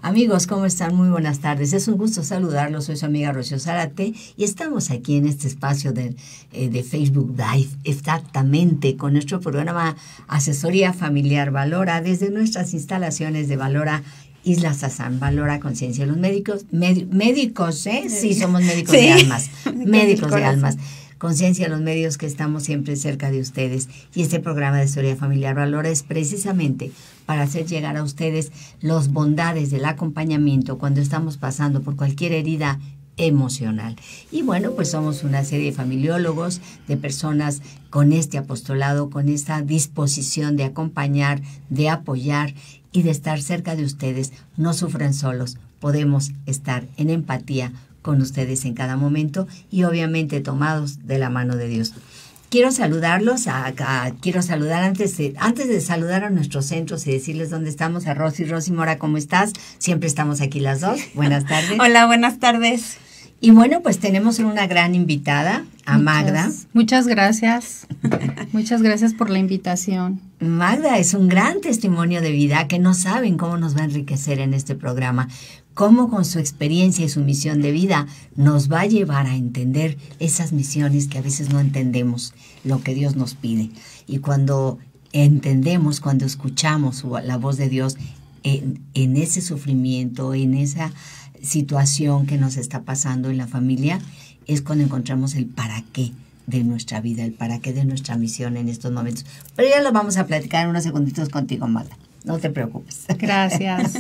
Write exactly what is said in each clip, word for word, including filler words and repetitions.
Amigos, ¿cómo están? Muy buenas tardes. Es un gusto saludarlos. Soy su amiga Rocío Zárate y estamos aquí en este espacio de, eh, de Facebook Live, exactamente con nuestro programa Asesoría Familiar Valora desde nuestras instalaciones de Valora Isla Sassán, Valora Conciencia. Los médicos, med, médicos, ¿eh? Sí, somos médicos sí. de almas, médicos de almas. Conciencia, los medios que estamos siempre cerca de ustedes. Y este programa de Historia Familiar Valora es precisamente para hacer llegar a ustedes las bondades del acompañamiento cuando estamos pasando por cualquier herida emocional. Y bueno, pues somos una serie de familiólogos, de personas con este apostolado, con esta disposición de acompañar, de apoyar y de estar cerca de ustedes. No sufran solos, podemos estar en empatía con ustedes en cada momento y obviamente tomados de la mano de Dios. Quiero saludarlos, a, a, quiero saludar antes de, antes de saludar a nuestros centros y decirles dónde estamos, a Rosy. Rosy Mora, ¿cómo estás? Siempre estamos aquí las dos. Buenas tardes. Hola, buenas tardes. Y bueno, pues tenemos una gran invitada, a muchas, Magda. Muchas gracias. Muchas gracias por la invitación. Magda es un gran testimonio de vida que no saben cómo nos va a enriquecer en este programa. Cómo con su experiencia y su misión de vida nos va a llevar a entender esas misiones que a veces no entendemos, lo que Dios nos pide. Y cuando entendemos, cuando escuchamos la voz de Dios en, en ese sufrimiento, en esa situación que nos está pasando en la familia, es cuando encontramos el para qué de nuestra vida, el para qué de nuestra misión en estos momentos. Pero ya lo vamos a platicar en unos segunditos contigo, Magda. No te preocupes. Gracias.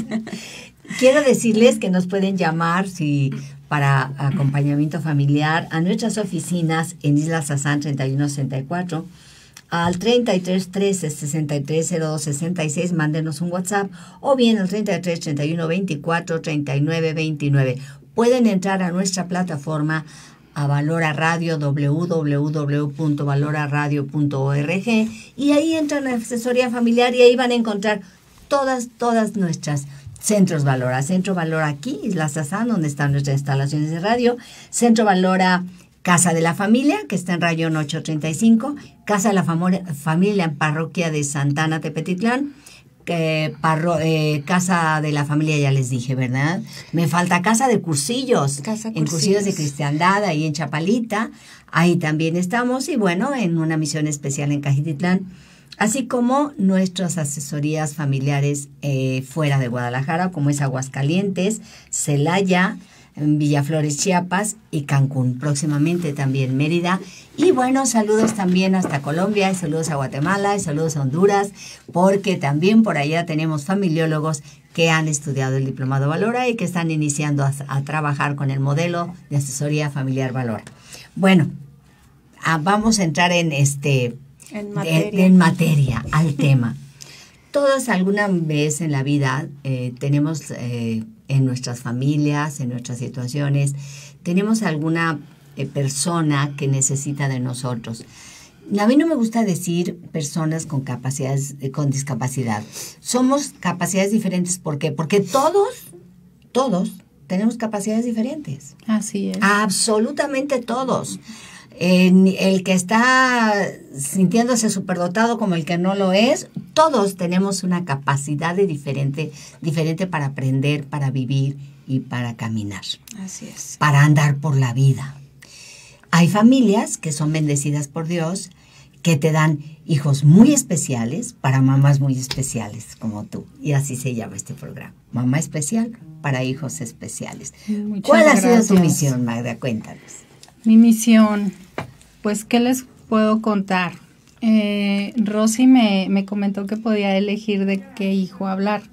Quiero decirles que nos pueden llamar si para acompañamiento familiar a nuestras oficinas en Isla Sassán treinta y uno sesenta y cuatro, al treinta y tres trece sesenta y tres cero dos sesenta y seis, mándenos un WhatsApp, o bien al treinta y tres treinta y uno veinticuatro treinta y nueve veintinueve. Pueden entrar a nuestra plataforma a Valora Radio, doble u doble u doble u punto valora radio punto org, y ahí entran a asesoría familiar y ahí van a encontrar todas, todas nuestras centros Valora. Centro Valora aquí, Isla Sassán, donde están nuestras instalaciones de radio. Centro Valora Casa de la Familia, que está en Rayón ochocientos treinta y cinco. Casa de la Famo- Familia en Parroquia de Santana, Tepetitlán. Eh, parro, eh, Casa de la Familia, ya les dije, ¿verdad? Me falta Casa de Cursillos, Casa en Cursillos de Cristiandad, ahí en Chapalita, ahí también estamos, y bueno, en una misión especial en Cajititlán, así como nuestras asesorías familiares eh, fuera de Guadalajara, como es Aguascalientes, Celaya, Villaflores, Chiapas y Cancún, próximamente también Mérida. Y bueno, saludos también hasta Colombia, y saludos a Guatemala, y saludos a Honduras, porque también por allá tenemos familiólogos que han estudiado el diplomado Valora y que están iniciando a, a trabajar con el modelo de asesoría familiar Valora. Bueno, a, vamos a entrar en este en materia, de, en materia al tema. Todos alguna vez en la vida eh, tenemos eh, en nuestras familias, en nuestras situaciones, tenemos alguna eh, persona que necesita de nosotros. A mí no me gusta decir personas con capacidades, eh, con discapacidad. Somos capacidades diferentes. ¿Por qué? Porque todos, todos tenemos capacidades diferentes. Así es. Absolutamente todos. Eh, el que está sintiéndose superdotado como el que no lo es, todos tenemos una capacidad de diferente, diferente para aprender, para vivir y para caminar. Así es. Para andar por la vida. Hay familias que son bendecidas por Dios, que te dan hijos muy especiales para mamás muy especiales como tú. Y así se llama este programa. Mamá especial para hijos especiales. Muchas ¿Cuál ha gracias. sido tu misión, Magda? Cuéntanos. Mi misión, pues, ¿qué les puedo contar? Eh, Rosy me, me comentó que podía elegir de qué hijo hablar.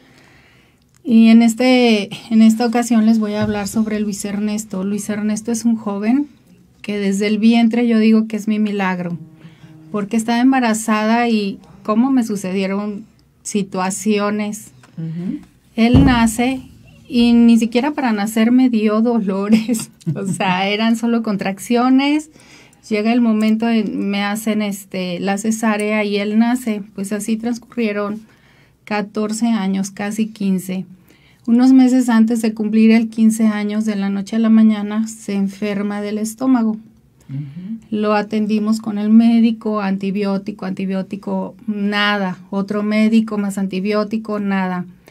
Y en, este, en esta ocasión les voy a hablar sobre Luis Ernesto. Luis Ernesto es un joven que desde el vientre yo digo que es mi milagro, porque estaba embarazada y cómo me sucedieron situaciones. Uh-huh. Él nace y ni siquiera para nacer me dio dolores, o sea, eran solo contracciones. Llega el momento, de, me hacen este la cesárea y él nace. Pues así transcurrieron catorce años, casi quince. Unos meses antes de cumplir el quince años, de la noche a la mañana, se enferma del estómago. Uh-huh. Lo atendimos con el médico, antibiótico, antibiótico, nada. Otro médico, más antibiótico, nada.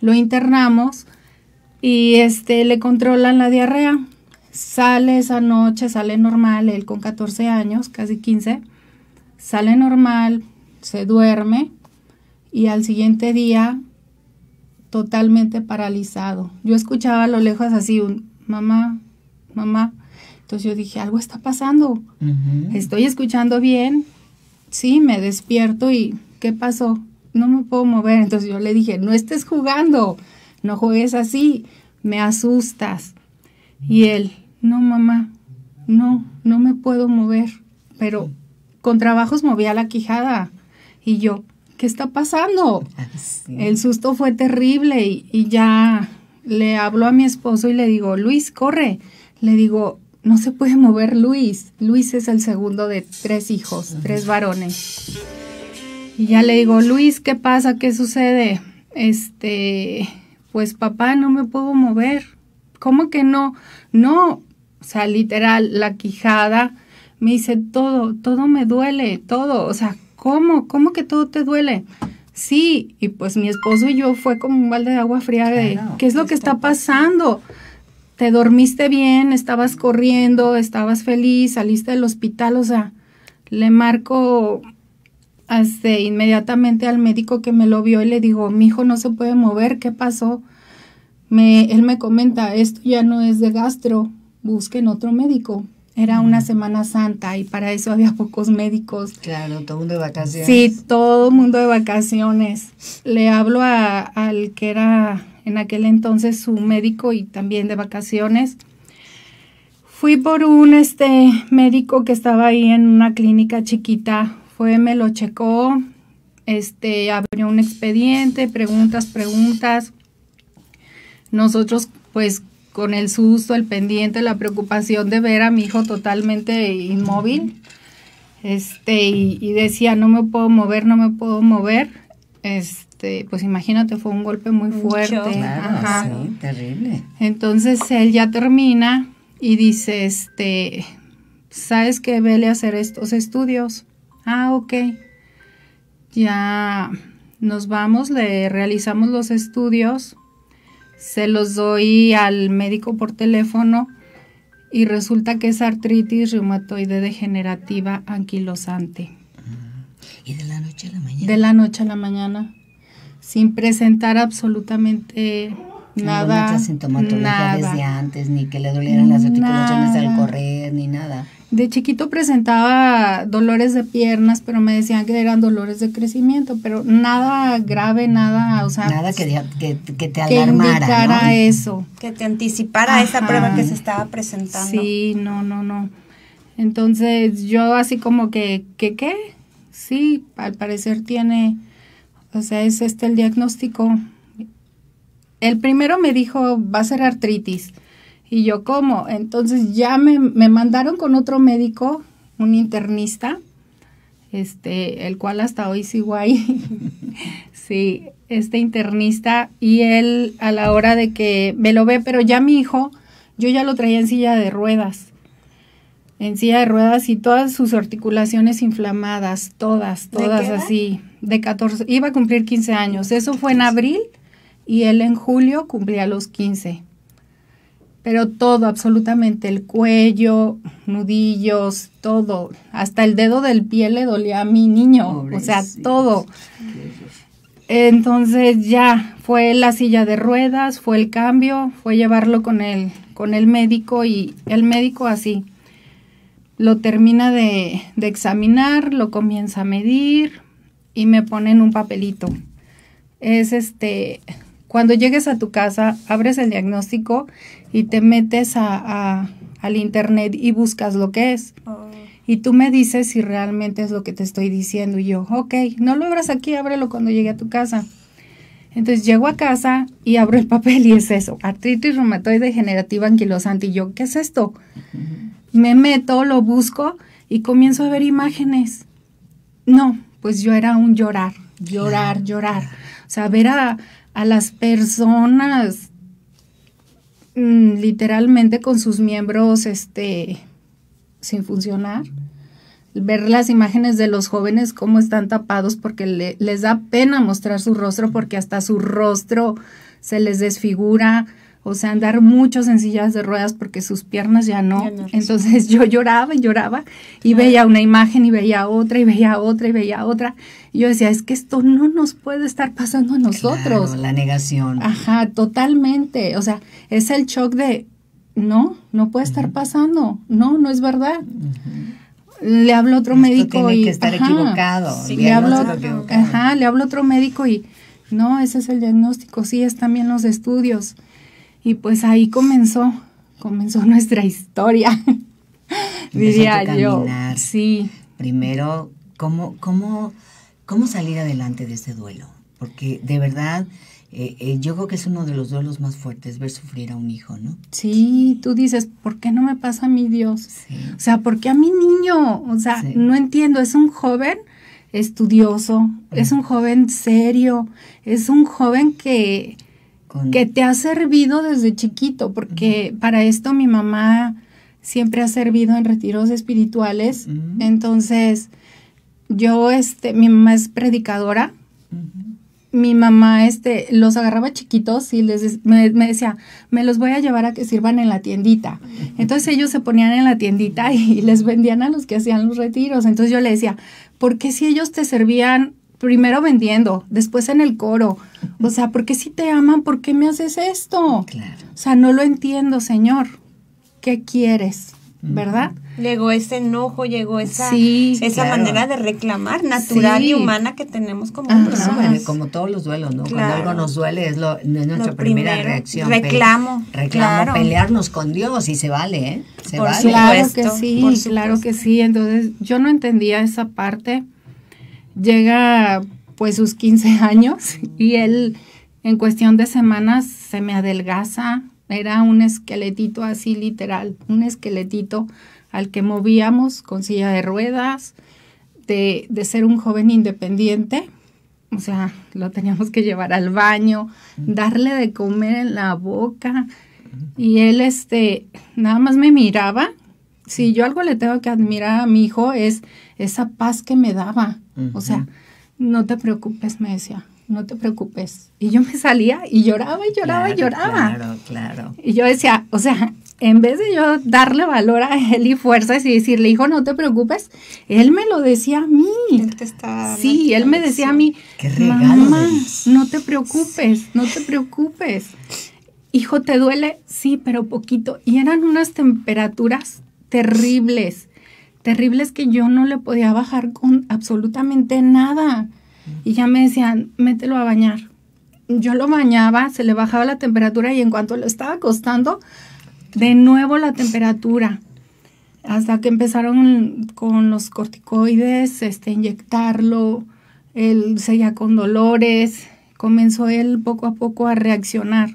Lo internamos y este le controlan la diarrea. Sale esa noche, sale normal, él con catorce años, casi quince, sale normal, se duerme y al siguiente día totalmente paralizado. Yo escuchaba a lo lejos así un mamá, mamá. Entonces yo dije, algo está pasando. Uh-huh. Estoy escuchando bien. Sí, me despierto y ¿qué pasó? No me puedo mover. Entonces yo le dije, no estés jugando, no juegues así, me asustas. Y él, no mamá, no, no me puedo mover. Pero con trabajos movía la quijada. Y yo, ¿qué está pasando? Sí. El susto fue terrible y, y ya le hablo a mi esposo y le digo, Luis, corre. Le digo, no se puede mover Luis. Luis es el segundo de tres hijos, tres varones. Y ya le digo, Luis, ¿qué pasa? ¿Qué sucede? Este, pues papá, no me puedo mover. ¿Cómo que no? No, o sea, literal, la quijada, me dice, todo, todo me duele, todo. O sea, ¿cómo? ¿Cómo que todo te duele? Sí, y pues mi esposo y yo fue como un balde de agua fría de, claro, ¿qué es lo que está pasando? Te dormiste bien, estabas corriendo, estabas feliz, saliste del hospital, o sea, le marco hasta inmediatamente al médico que me lo vio y le digo, mi hijo no se puede mover, ¿qué pasó? Me, él me comenta, esto ya no es de gastro, busquen otro médico. Era una Semana Santa y para eso había pocos médicos. Claro, todo el mundo de vacaciones. Sí, todo el mundo de vacaciones. Le hablo a, al que era en aquel entonces su médico y también de vacaciones. Fui por un este médico que estaba ahí en una clínica chiquita. Fue, me lo checó, este, abrió un expediente, preguntas, preguntas. Nosotros, pues, con el susto, el pendiente, la preocupación de ver a mi hijo totalmente inmóvil, este, y, y decía, no me puedo mover, no me puedo mover, este, pues imagínate, fue un golpe muy fuerte. Mucho. Claro, ajá. Sí, terrible. Entonces, él ya termina y dice, este, ¿sabes qué? Vele a hacer estos estudios. Ah, ok. Ya nos vamos, le realizamos los estudios, se los doy al médico por teléfono y resulta que es artritis reumatoide degenerativa anquilosante. ¿Y de la noche a la mañana? De la noche a la mañana, sin presentar absolutamente nada. Ninguna sintomatología nada. Desde antes, ni que le dolieran las articulaciones nada. Al correr, ni nada. De chiquito presentaba dolores de piernas, pero me decían que eran dolores de crecimiento, pero nada grave, nada, o sea... Nada que, que, que te alarmara, que indicara, ¿no? Eso. Que te anticipara Ajá. esa prueba que se estaba presentando. Sí, no, no, no. Entonces, yo así como que, ¿qué, qué? Sí, al parecer tiene, o sea, es este el diagnóstico. El primero me dijo, va a ser artritis. Y yo, ¿cómo? Entonces ya me, me mandaron con otro médico, un internista, este, el cual hasta hoy sigo ahí. Sí, este internista, y él a la hora de que me lo ve, pero ya mi hijo, yo ya lo traía en silla de ruedas. En silla de ruedas y todas sus articulaciones inflamadas, todas, todas ¿De así, de catorce, iba a cumplir quince años. Eso fue en abril y él en julio cumplía los quince. Pero todo, absolutamente, el cuello, nudillos, todo, hasta el dedo del pie le dolía a mi niño, Pobrecito. O sea, todo. Entonces ya fue la silla de ruedas, fue el cambio, fue llevarlo con el, con el médico y el médico así, lo termina de, de examinar, lo comienza a medir y me ponen un papelito. Es este... Cuando llegues a tu casa, abres el diagnóstico y te metes a, a, al internet y buscas lo que es. Oh. Y tú me dices si realmente es lo que te estoy diciendo. Y yo, ok, no lo abras aquí, ábrelo cuando llegue a tu casa. Entonces llego a casa y abro el papel y es eso, artritis reumatoide degenerativa anquilosante. Y yo, ¿qué es esto? Uh-huh. Me meto, lo busco y comienzo a ver imágenes. No, pues yo era un llorar, llorar, claro. llorar. O sea, ver a... a las personas mmm, literalmente con sus miembros este sin funcionar, ver las imágenes de los jóvenes cómo están tapados porque le, les da pena mostrar su rostro porque hasta su rostro se les desfigura, o sea, andar muchos en sillas de ruedas porque sus piernas ya no. Ya no Entonces yo lloraba y lloraba y claro. veía una imagen y veía otra y veía otra y veía otra. Y yo decía, es que esto no nos puede estar pasando a nosotros. Claro, la negación. Ajá, totalmente. O sea, es el shock de, no, no puede estar uh-huh. pasando. No, no es verdad. Uh-huh. Le hablo a otro Esto médico tiene y... que estar ajá, equivocado. Sí, le, hablo, equivocado. Ajá, le hablo a otro médico y, no, ese es el diagnóstico. Sí, están bien los estudios. Y pues ahí comenzó, comenzó nuestra historia, diría yo. Sí. Primero, ¿cómo, cómo, ¿cómo salir adelante de este duelo? Porque de verdad, eh, eh, yo creo que es uno de los duelos más fuertes, ver sufrir a un hijo, ¿no? Sí, tú dices, ¿por qué no me pasa a mi Dios? Sí. O sea, ¿por qué a mi niño? O sea, sí. no entiendo, es un joven estudioso, uh-huh. es un joven serio, es un joven que... Con... que te ha servido desde chiquito, porque uh-huh. para esto mi mamá siempre ha servido en retiros espirituales, uh-huh. entonces yo, este, mi mamá es predicadora, uh-huh. mi mamá, este, los agarraba chiquitos y les me, me decía, me los voy a llevar a que sirvan en la tiendita, uh-huh. entonces ellos se ponían en la tiendita y, y les vendían a los que hacían los retiros, entonces yo le decía, ¿por qué si ellos te servían primero vendiendo, después en el coro? O sea, ¿por qué si te aman, por qué me haces esto? Claro. O sea, no lo entiendo, Señor. ¿Qué quieres? ¿Verdad? Llegó ese enojo, llegó esa, sí, esa claro. manera de reclamar natural sí. y humana que tenemos como Ajá. personas. Como todos los duelos, ¿no? Claro. Cuando algo nos duele es, lo, es nuestra lo primera primero, reacción. Reclamo. Pe reclamo, claro. pelearnos con Dios y se vale, ¿eh? Se por vale. Claro que sí, claro que sí. Entonces, yo no entendía esa parte. Llega pues sus quince años y él en cuestión de semanas se me adelgaza, era un esqueletito así literal, un esqueletito al que movíamos con silla de ruedas, de, de ser un joven independiente, o sea, lo teníamos que llevar al baño, darle de comer en la boca y él este nada más me miraba. Si yo algo le tengo que admirar a mi hijo es esa paz que me daba, uh-huh. o sea, no te preocupes, me decía, no te preocupes. Y yo me salía y lloraba y lloraba claro, y lloraba. Claro, claro. Y yo decía, o sea, en vez de yo darle valor a él y fuerzas y decirle, hijo, no te preocupes, él me lo decía a mí. Él te está sí, él me decía a mí, qué regalo, mamá, no te preocupes, no te preocupes. Hijo, ¿te duele? Sí, pero poquito. Y eran unas temperaturas terribles. terribles que yo no le podía bajar con absolutamente nada. Y ya me decían, mételo a bañar. Yo lo bañaba, se le bajaba la temperatura y en cuanto lo estaba acostando, de nuevo la temperatura. Hasta que empezaron con los corticoides, este, inyectarlo, él seguía con dolores, comenzó él poco a poco a reaccionar.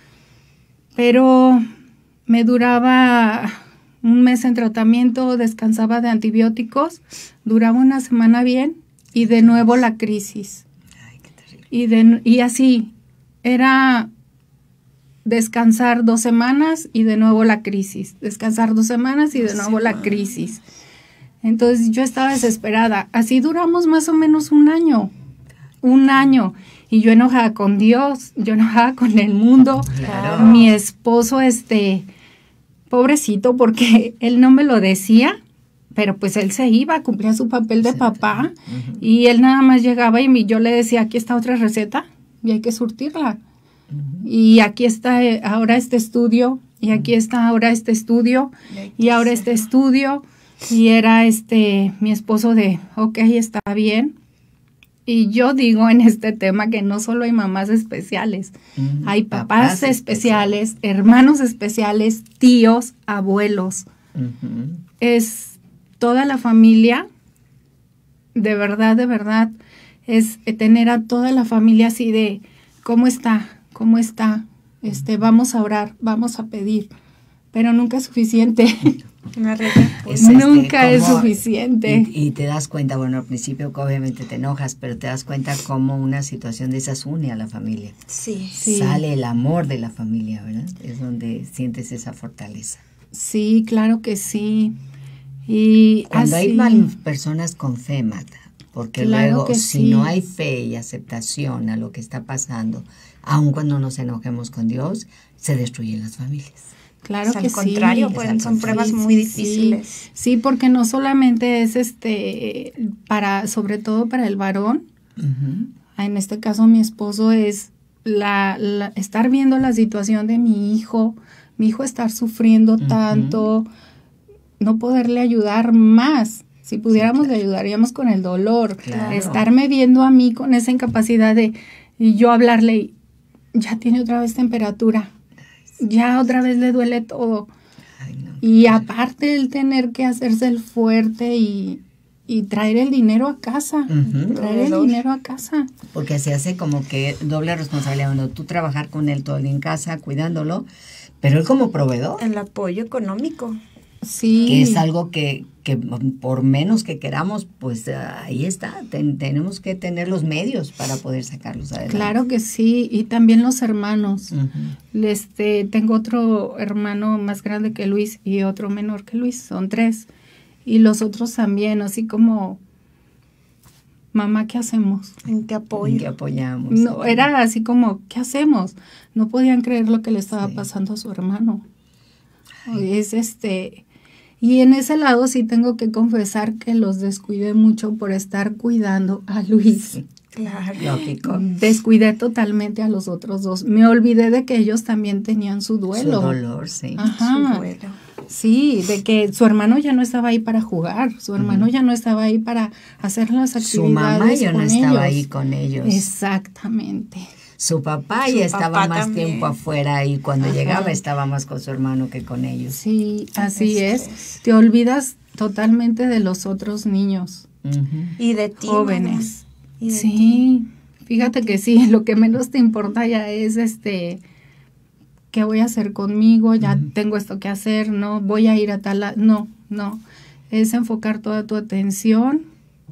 Pero me duraba un mes en tratamiento, descansaba de antibióticos, duraba una semana bien y de nuevo la crisis. Ay, qué terrible. Y, de, y así, era descansar dos semanas y de nuevo la crisis, descansar dos semanas y de nuevo la crisis. Entonces yo estaba desesperada. Así duramos más o menos un año, un año. Y yo enojada con Dios, yo enojada con el mundo. Claro. Mi esposo, este... pobrecito, porque él no me lo decía, pero pues él se iba, cumplía su papel de papá, uh-huh. y él nada más llegaba y yo le decía, aquí está otra receta y hay que surtirla. Uh-huh. Y aquí está ahora este estudio, y aquí está ahora este estudio, y ahora este estudio, y era este mi esposo de, ok, está bien. Y yo digo en este tema que no solo hay mamás especiales, uh-huh. hay papás, papás especiales, especiales, hermanos especiales, tíos, abuelos. Uh-huh. Es toda la familia, de verdad, de verdad, es tener a toda la familia así de, ¿cómo está? ¿Cómo está? Este, vamos a orar, vamos a pedir, pero nunca es suficiente. Es Nunca este, es como, suficiente. Y, y te das cuenta, bueno, al principio obviamente te enojas, pero te das cuenta cómo una situación de esas une a la familia. Sí, sí. Sale el amor de la familia, ¿verdad? Es donde sientes esa fortaleza. Sí, claro que sí. Y cuando así, hay mal, personas con fe, Marta, Porque Claro luego, que si sí. no hay fe y aceptación a lo que está pasando, aun cuando nos enojemos con Dios, se destruyen las familias. Claro Es que al contrario, sí. pueden, son Sí, pruebas Sí, muy sí, difíciles. Sí. Sí, porque no solamente es este para, sobre todo para el varón, Uh-huh. en este caso mi esposo, es la, la estar viendo la situación de mi hijo, mi hijo estar sufriendo Uh-huh. tanto, no poderle ayudar más. Si pudiéramos, Sí, claro. le ayudaríamos con el dolor. Claro. Estarme viendo a mí con esa incapacidad de, y yo hablarle, y ya tiene otra vez temperatura, ya otra vez le duele todo. Ay, no, Y claro. aparte el tener que hacerse el fuerte y, y traer el dinero a casa, Ujú. traer el Proveedor. dinero a casa. Porque se hace como que doble responsabilidad. Bueno, tú trabajar con él todo el día en casa, cuidándolo, pero él como proveedor, El apoyo económico. Sí. que es algo que, que por menos que queramos, pues uh, ahí está. Ten, tenemos que tener los medios para poder sacarlos adelante. Claro que sí, y también los hermanos. Uh-huh. Este, tengo otro hermano más grande que Luis y otro menor que Luis, son tres. Y los otros también, así como, mamá, ¿qué hacemos? ¿En qué apoyo? Que apoyamos. No, era así como, ¿qué hacemos? No podían creer lo que le estaba Sí. pasando a su hermano. Es este, y en ese lado sí tengo que confesar que los descuidé mucho por estar cuidando a Luis. Sí. Claro. Lógico. Descuidé totalmente a los otros dos. Me olvidé de que ellos también tenían su duelo. Su dolor, sí. Ajá. Su duelo. Sí, de que su hermano ya no estaba ahí para jugar, su hermano Ujú. ya no estaba ahí para hacer las actividades Su mamá ya no con estaba ellos. ahí con ellos. Exactamente. Su papá Su ya estaba papá más también. tiempo afuera y cuando Ajá. llegaba estaba más con su hermano que con ellos. Sí, así Estrés. es. Te olvidas totalmente de los otros niños Ujú. Y de ti, jóvenes. mamá. Y de ti. Sí, fíjate que sí, lo que menos te importa ya es este, ¿qué voy a hacer conmigo? Ya Ujú. tengo esto que hacer, no, voy a ir a tal, la- no, no, es enfocar toda tu atención,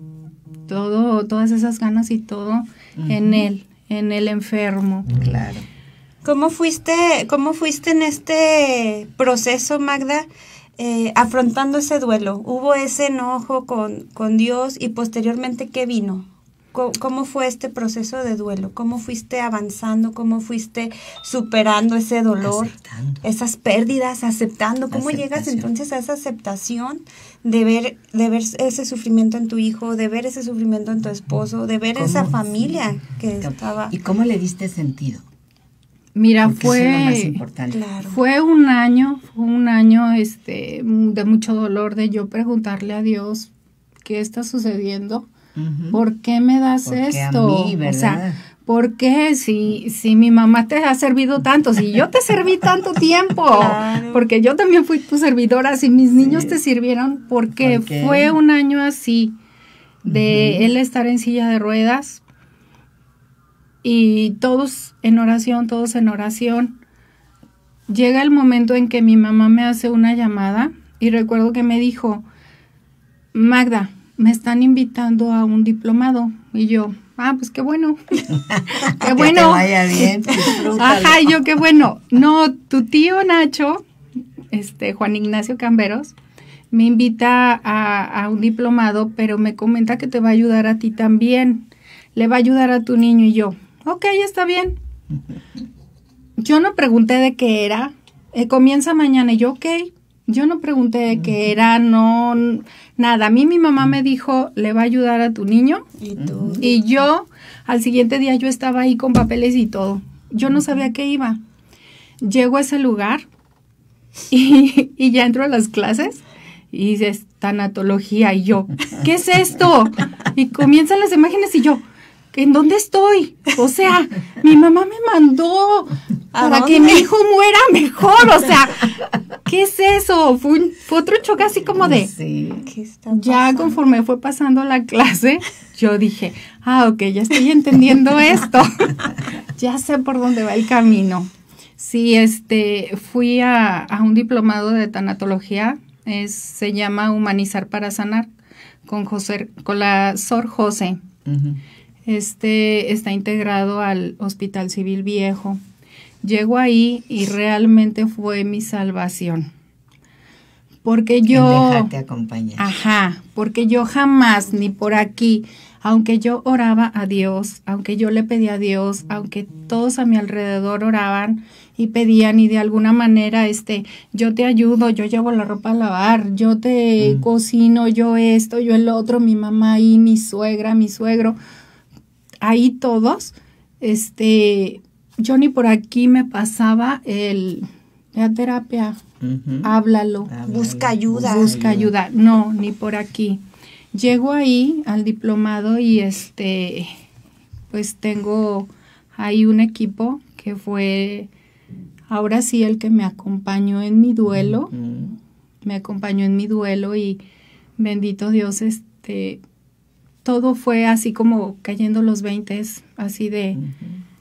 todo, todas esas ganas y todo en Ujú. él, en el enfermo. Claro. ¿Cómo fuiste, cómo fuiste en este proceso, Magda, eh, afrontando ese duelo? ¿Hubo ese enojo con, con Dios y posteriormente qué vino? ¿Cómo, ¿Cómo fue este proceso de duelo? ¿Cómo fuiste avanzando? ¿Cómo fuiste superando ese dolor? Aceptando. Esas pérdidas, aceptando. ¿Cómo llegas Aceptación. entonces a esa aceptación de ver, de ver ese sufrimiento en tu hijo, de ver ese sufrimiento en tu esposo, de ver ¿Cómo? esa familia Sí. que estaba... ¿Y cómo le diste sentido? Mira, Porque eso es lo más fue, importante. Claro. fue un año, fue un año este, de mucho dolor, de yo preguntarle a Dios qué está sucediendo. Ujú. ¿Por qué me das Porque a esto? mí, o ¿verdad? sea, ¿por qué? Si, si mi mamá te ha servido tanto, si yo te serví tanto tiempo, Claro. porque yo también fui tu servidora, si mis niños te sirvieron, porque ¿Por qué? fue un año así, de Ujú. él estar en silla de ruedas y todos en oración, todos en oración. Llega el momento en que mi mamá me hace una llamada y recuerdo que me dijo, Magda, me están invitando a un diplomado. Y yo, ah, pues qué bueno. Qué Que bueno. te vaya bien, disfrútalo. Ajá, y yo, qué bueno. No, tu tío Nacho, este, Juan Ignacio Camberos, me invita a, a un diplomado, pero me comenta que te va a ayudar a ti también. Le va a ayudar a tu niño. Y yo, ok, está bien. Yo no pregunté de qué era. Eh, comienza mañana. Y yo, ok. Yo no pregunté de qué era, no, nada. A mí mi mamá me dijo, le va a ayudar a tu niño. Y tú. Y yo, al siguiente día yo estaba ahí con papeles y todo. Yo no sabía qué iba. Llego a ese lugar y, y ya entro a las clases y dices, tanatología. Y yo, ¿qué es esto? Y comienzan las imágenes y yo, ¿en dónde estoy? O sea, mi mamá me mandó ¿A para que dónde? mi hijo muera mejor. O sea, ¿qué es eso? Fue, un- fue otro choque así como de... Sí. ¿Qué está Ya pasando? conforme fue pasando la clase, yo dije, ah, ok, ya estoy entendiendo esto. Ya sé por dónde va el camino. Sí, este, fui a, a un diplomado de tanatología, es, se llama Humanizar para Sanar, con José, con la Sor José. Ujú. Este está integrado al Hospital Civil Viejo. Llego ahí y realmente fue mi salvación. Porque yo... En dejarte acompañar. Ajá, porque yo jamás, ni por aquí, aunque yo oraba a Dios, aunque yo le pedía a Dios, aunque todos a mi alrededor oraban y pedían y de alguna manera, este, yo te ayudo, yo llevo la ropa a lavar, yo te mm. cocino, yo esto, yo el otro, mi mamá ahí, mi suegra, mi suegro, ahí todos, este, yo ni por aquí me pasaba el, la terapia, uh-huh. háblalo, háblalo, busca ayuda. Busca ayuda, no, ni por aquí. Llego ahí al diplomado y este, pues tengo ahí un equipo que fue, ahora sí, el que me acompañó en mi duelo, uh-huh. me acompañó en mi duelo y bendito Dios, este, todo fue así como cayendo los veintes, así de, uh-huh.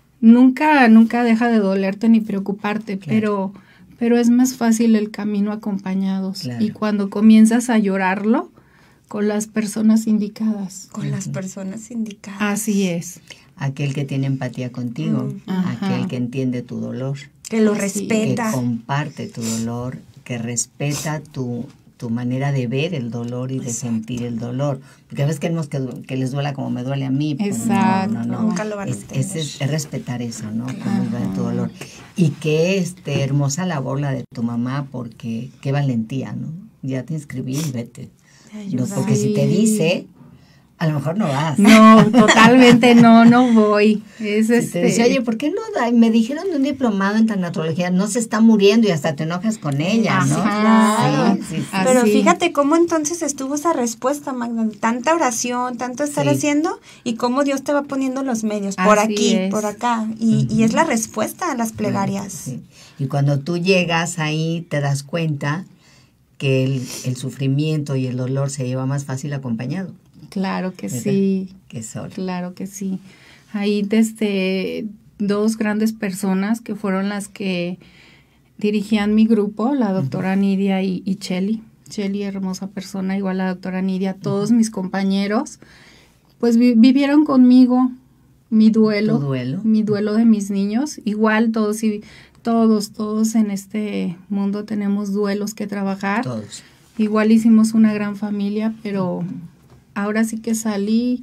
nunca, nunca deja de dolerte ni preocuparte, claro. pero, pero es más fácil el camino acompañados. Claro. Y cuando comienzas a llorarlo, con las personas indicadas. Con uh-huh. las personas indicadas. Así es. Aquel que tiene empatía contigo, uh-huh. aquel que entiende tu dolor. Que lo respeta. Que comparte tu dolor, que respeta tu, tu manera de ver el dolor y de Exacto. sentir el dolor. Porque a veces queremos que, que les duela como me duele a mí. Exacto. No, no, no. Nunca lo van a es, entender. Es, es, es respetar eso, ¿no? Cómo duele tu dolor. Y qué este, hermosa labor la de tu mamá, porque qué valentía, ¿no? Ya te inscribí y vete. No, porque si te dice, a lo mejor no vas. No, totalmente no, no voy. Es si este... te dice, oye, ¿por qué no? Me dijeron de un diplomado en tanatología, no se está muriendo y hasta te enojas con ella, ¿no? Claro. Sí, sí, sí. Pero Así. Fíjate cómo entonces estuvo esa respuesta, Magda, tanta oración, tanto estar sí. haciendo y cómo Dios te va poniendo los medios, por Así aquí, es. por acá. Y, Uh-huh. y es la respuesta a las plegarias. Sí. Y cuando tú llegas ahí te das cuenta que el, el sufrimiento y el dolor se lleva más fácil acompañado. Claro que ¿verdad? sí. Que solo. Claro que sí. Ahí desde dos grandes personas que fueron las que dirigían mi grupo, la doctora uh-huh. Nidia y, y Cheli. Cheli, hermosa persona, igual la doctora Nidia, todos uh-huh. mis compañeros, pues vi, vivieron conmigo mi duelo, ¿Tu duelo? mi duelo de mis niños. Igual todos y Todos, todos en este mundo tenemos duelos que trabajar. Todos. Igual hicimos una gran familia, pero ahora sí que salí,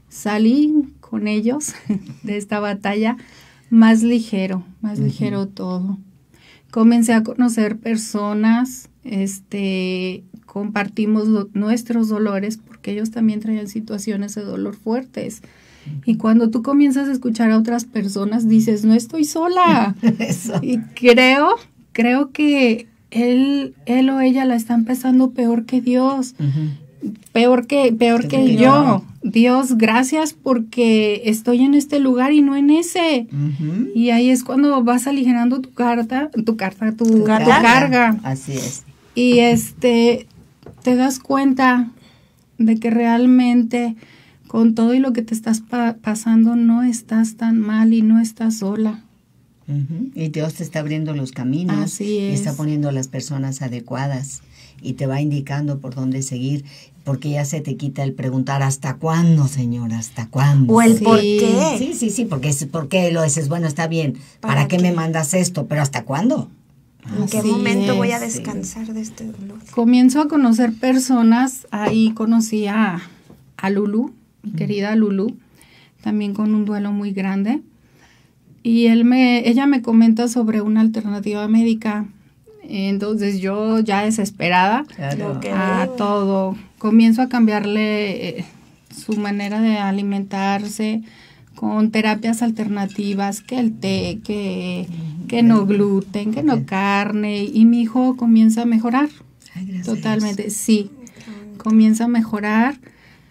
salí con ellos de esta batalla más ligero, más uh-huh. ligero todo. Comencé a conocer personas, este, compartimos lo, nuestros dolores, porque ellos también traían situaciones de dolor fuertes. Y cuando tú comienzas a escuchar a otras personas, dices, no estoy sola. Eso. Y creo, creo que él, él o ella la está empezando peor que Dios. Uh-huh. Peor que, peor que, que yo. yo. Dios, gracias porque estoy en este lugar y no en ese. Uh-huh. Y ahí es cuando vas aligerando tu carta, tu carta, tu, tu, carga. tu carga. Así es. Y este, te das cuenta de que realmente con todo y lo que te estás pa- pasando, no estás tan mal y no estás sola. Uh-huh. Y Dios te está abriendo los caminos. Así es. Y está poniendo las personas adecuadas y te va indicando por dónde seguir, porque ya se te quita el preguntar ¿hasta cuándo, Señor? ¿Hasta cuándo? O el sí. por qué. Sí, sí, sí, porque es por qué lo dices, bueno, está bien, ¿para, ¿para qué, qué me mandas esto? Pero ¿hasta cuándo? ¿En qué Así momento es, voy a descansar sí. de este dolor? Comienzo a conocer personas, ahí conocí a, a Lulu, mi querida Lulu, también con un duelo muy grande. Y él me, ella me comenta sobre una alternativa médica. Entonces yo ya desesperada Claro. a todo, comienzo a cambiarle eh, su manera de alimentarse con terapias alternativas, que el té, que, que no gluten, que no carne. Y mi hijo comienza a mejorar. Ay, totalmente, sí, comienza a mejorar.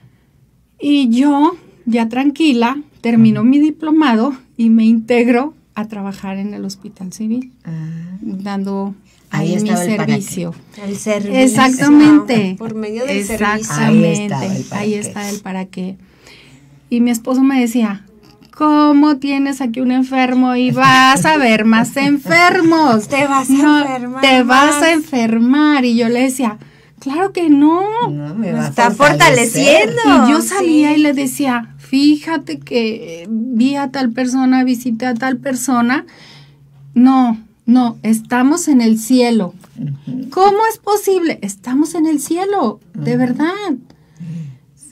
Y yo, ya tranquila, termino uh-huh. mi diplomado y me integro a trabajar en el Hospital Civil, uh-huh. dando ahí, ahí mi servicio. El, el servicio. Exactamente. Por medio del Exactamente. servicio. Ahí está el para qué. Y mi esposo me decía, ¿cómo tienes aquí un enfermo y vas a ver más enfermos? Te vas a no, enfermar. Te más. vas a enfermar. Y yo le decía, claro que no. No me va está a fortaleciendo. fortaleciendo. Y yo salía sí. y le decía, fíjate que vi a tal persona, visité a tal persona. No, no, estamos en el cielo. Uh-huh. ¿Cómo es posible? Estamos en el cielo, uh-huh. de verdad. Sí.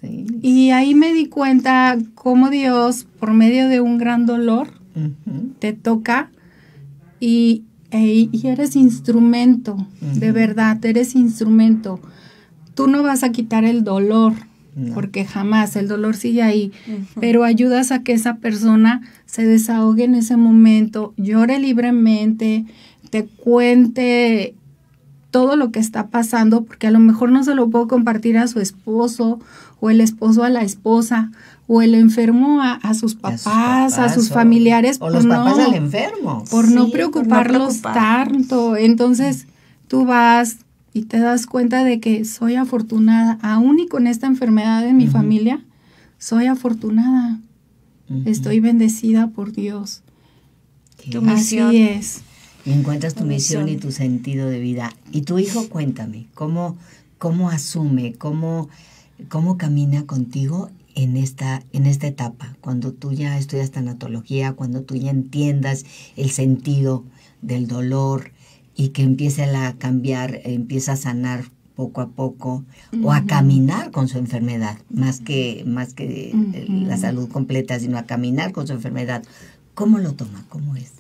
Sí. Y ahí me di cuenta cómo Dios, por medio de un gran dolor, uh-huh. te toca y, e, y eres instrumento, uh-huh. de verdad, eres instrumento. Tú no vas a quitar el dolor, no. porque jamás, el dolor sigue ahí, uh-huh. pero ayudas a que esa persona se desahogue en ese momento, llore libremente, te cuente todo lo que está pasando, porque a lo mejor no se lo puedo compartir a su esposo, o el esposo a la esposa, o el enfermo a, a, sus, papás, a sus papás, a sus familiares. O, o los papás no, al enfermo. Por, sí, no preocuparlos por no preocupar. tanto. Entonces, tú vas y te das cuenta de que soy afortunada, aún y con esta enfermedad de mi uh-huh. familia, soy afortunada. Uh-huh. Estoy bendecida por Dios. Tu misión. Así es. Y encuentras tu misión y tu sentido de vida. Y tu hijo, cuéntame, ¿cómo, cómo asume, cómo, cómo camina contigo en esta, en esta etapa? Cuando tú ya estudias tanatología, cuando tú ya entiendas el sentido del dolor y que empiece a cambiar, empieza a sanar poco a poco, uh-huh. o a caminar con su enfermedad, más que, más que uh-huh. la salud completa, sino a caminar con su enfermedad. ¿Cómo lo toma? ¿Cómo es?